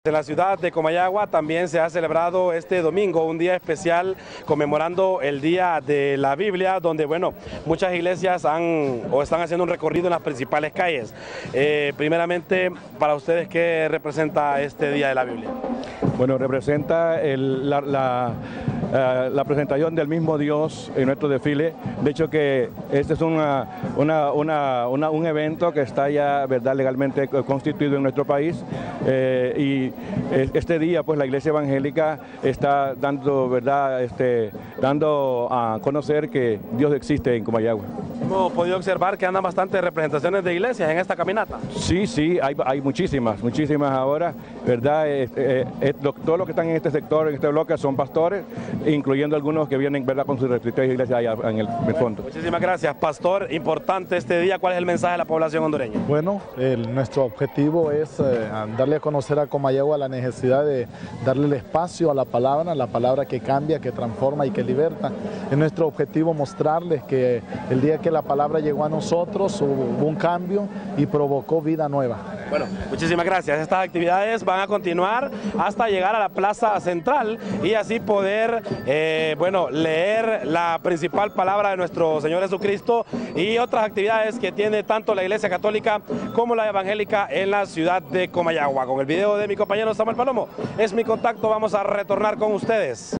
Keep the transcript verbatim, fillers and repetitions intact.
En la ciudad de Comayagua también se ha celebrado este domingo un día especial conmemorando el Día de la Biblia, donde bueno, muchas iglesias han o están haciendo un recorrido en las principales calles. Eh, primeramente, para ustedes, ¿qué representa este Día de la Biblia? Bueno, representa el, la, la, uh, la presentación del mismo Dios en nuestro desfile. De hecho que este es una, una, una, una, un evento que está ya, ¿verdad?, legalmente constituido en nuestro país, eh, y este día pues la Iglesia Evangélica está dando, ¿verdad?, este, dando a conocer que Dios existe en Comayagua. Hemos podido observar que andan bastantes representaciones de iglesias en esta caminata. Sí, sí, hay, hay muchísimas, muchísimas ahora, ¿verdad? Eh, eh, eh, todos los que están en este sector, en este bloque, son pastores, incluyendo algunos que vienen, ¿verdad?, con sus respectivas iglesias allá en el, en el fondo. Muchísimas gracias, pastor. Importante este día. ¿Cuál es el mensaje a la población hondureña? Bueno, el, nuestro objetivo es eh, darle a conocer a Comayagua la necesidad de darle el espacio a la palabra, la palabra que cambia, que transforma y que liberta. Es nuestro objetivo mostrarles que el día que la palabra llegó a nosotros hubo un cambio y provocó vida nueva. Bueno, muchísimas gracias. Estas actividades van a continuar hasta llegar a la plaza central y así poder, eh, bueno, leer la principal palabra de nuestro Señor Jesucristo y otras actividades que tiene tanto la Iglesia Católica como la Evangélica en la ciudad de Comayagua. Con el video de mi compañero Samuel Palomo, es mi contacto, vamos a retornar con ustedes.